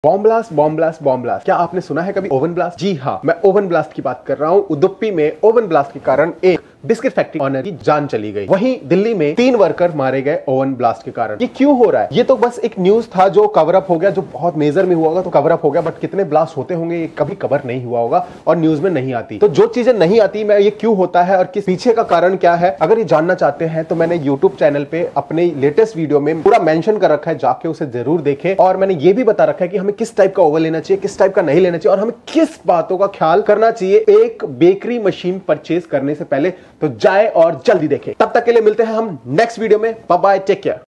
Bomb blast, bomb blast, bomb blast. क्या आपने सुना है कभी ओवन ब्लास्ट? जी हाँ, मैं ओवन ब्लास्ट की बात कर रहा हूँ। उदुप्पी में ओवन ब्लास्ट के कारण एक बिस्किट फैक्ट्री ऑनर की जान चली गई। वहीं दिल्ली में 3 वर्कर मारे गए ओवन ब्लास्ट के कारण। ये क्यों हो रहा है? ये तो बस एक न्यूज था जो कवर अप हो गया, जो बहुत मेजर में हुआ होगा तो कवर अप हो गया, बट कितने ब्लास्ट होते होंगे ये कभी कवर नहीं हुआ होगा और न्यूज में नहीं आती। तो जो चीजें नहीं आती, मैं ये क्यों होता है और किस पीछे का कारण क्या है, अगर ये जानना चाहते हैं तो मैंने यूट्यूब चैनल पे अपने लेटेस्ट वीडियो में पूरा मेंशन कर रखा है, जाके उसे जरूर देखें। और मैंने ये भी बता रखा है कि हमें किस टाइप का ओवन लेना चाहिए, किस टाइप का नहीं लेना चाहिए और हमें किस बातों का ख्याल करना चाहिए एक बेकरी मशीन परचेज करने से पहले। तो जाए और जल्दी देखें। तब तक के लिए मिलते हैं हम नेक्स्ट वीडियो में। Bye bye, take care.